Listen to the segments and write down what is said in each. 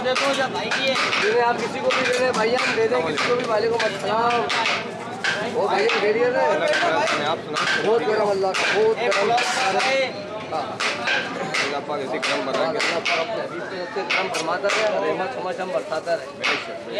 दे दो या भाई की है। आप किसी को भी दे रहे भाई, हम दे दें किसी को भी, वालेकुम अस्सलाम। वो भाई भेड़िए ने आप सुना बहुत गरम, अल्लाह का बहुत गरम। इसी क्रम बना के अल्लाह पाक अपने हबीब से सबसे करम फरमाता रहे, रहमत हम बरसाता रहे।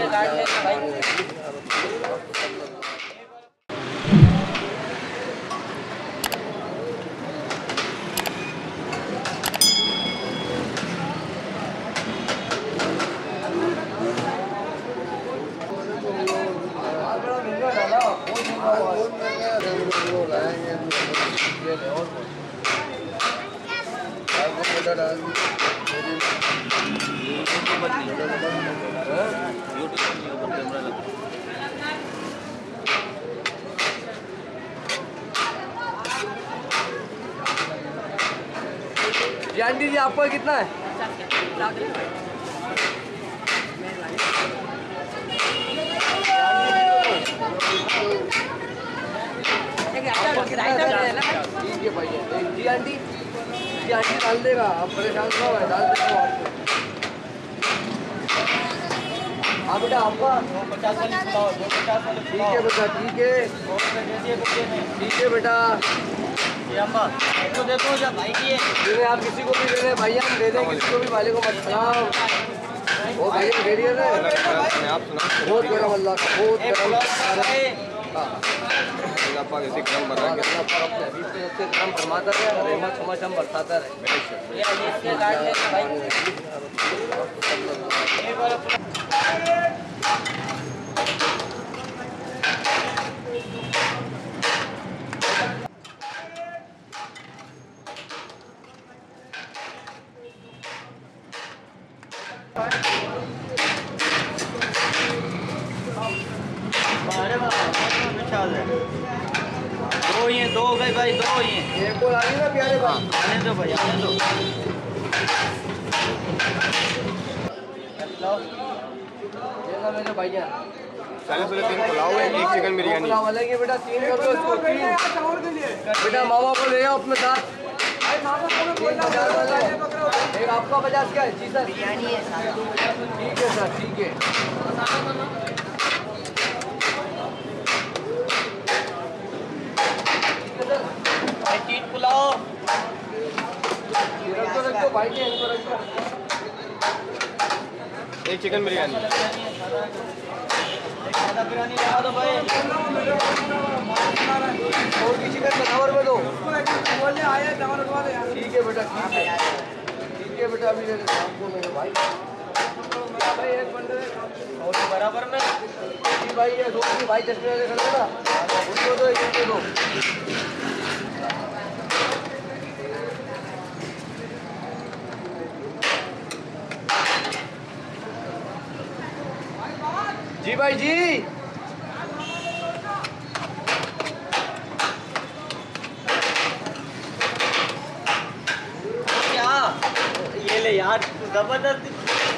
जी आंटी जी, आपका कितना है? ठीक है भैया। जी आंटी, जी आंटी डाल देगा, आप परेशान ना हो, डाल देगा आपको। हाँ बेटा, आपका 50 वाली पुलाव, 50 वाली ठीक है बेटा, ठीक है ठीक है बेटा। ये अम्मा इसको दे दो या भाई की आप किसी को भी दे रहे भाई, हम दे दें किसी को भी, वालेकुम अस्सलाम। वो भाई भेड़िए ने आप सुना बहुत गरम, अल्लाह का बहुत गरम। इसी क्रम बना के अल्लाह पाक अपने हबीब से सबसे करम फरमाता रहे, रहमत हम बरसाता रहे। दो ही हैं, दो हो गए भाई, दो ही हैं। एक और आ गई ना प्यारे भाई, आने दो भाई, आने दो। ये ना मेरे भैया 3 पुलाव है, 1 चिकन बिरयानी। पुलाव वाले के बेटा 3 कर दो इसको, 3 बेटा। मामा को ले आओ अपने साथ। 50 वाला एक आपका 50 का है जी सर, बिरयानी है सारा। ठीक है सर, ठीक है। तीन पुलाव, रख दो भाई जी, इनको रख दो। 1 चिकन बिरयानी। सादा बिरयानी लगा दो भाई। और की चिकन बनावर में दो। ठीक है बेटा, ठीक है बेटा, अभी ले लेते हैं आपको मेरे भाई। एक बंदे और बराबर में जी भाई, ये दो भाई चश्मे वाले खड़े ना, उनको दो, एक दो। जी भाई जी, क्या ये ले यार, जबरदस्त।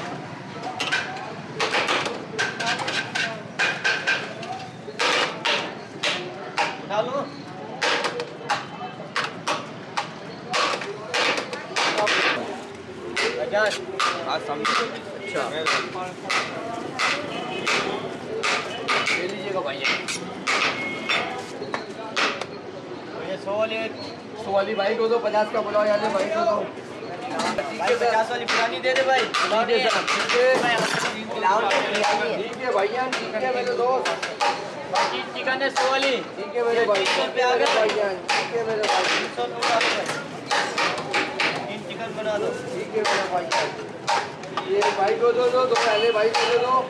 उठा लो। अच्छा ले लीजिएगा भाई। ये 100 वाली भाई को दो, 50 का पुलाव याद है भाई को दो। भाई 50 वाली पुरानी दे दे भाई। ठीक है सर, ठीक है भैया, ठीक है मेरे दोस्त, चिकन है 100 वाली। ठीक है मेरे भाई, ठीक है भैया, ठीक है मेरे भाई, 3 चिकन बना दो। ठीक है मेरे भाई। ये भाई को दो, दो पहले भाई को दे दो।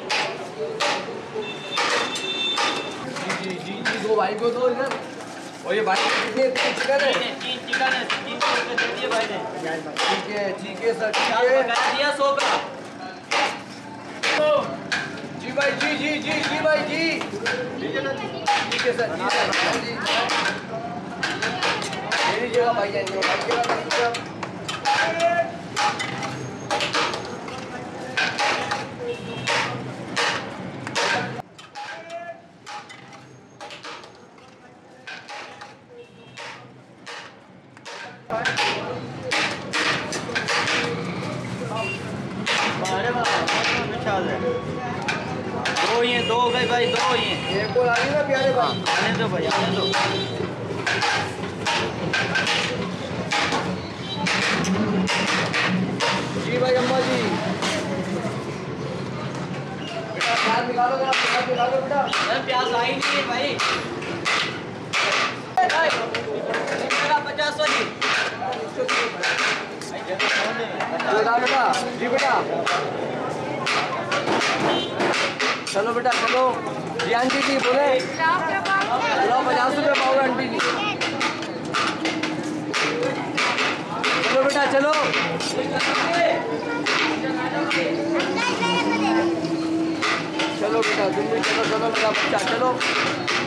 जी जी जी, दो भाई को दो इधर। और ये भाई कितने चिकन है? 3 चिकन है, 300 रुपये दे दिए भाई ने। ठीक है सर, ठीक चार है पका दिया 100 का। जी भाई, जी जी जी जी भाई जी, ठीक है सर, जी सर, जी ले लीजिएगा भाई, अच्छा है। दो ये दो गए भाई, दो ये एक और आ रही ना प्यारे भाई। आने दो भाई, आने दो। जी भाई अम्मा जी, बेटा प्याज निकालो जरा, प्याज निकालो बेटा। प्याज आई नहीं है भाई। 50 वाली बेटा बेटा जी बेटा, चलो बेटा चलो जी। आंटी जी बोले चलो 50 रुपये पाओ आंटी जी। चलो बेटा चलो, चलो बेटा तुम भी चलो, चलो मेरा बच्चा चलो।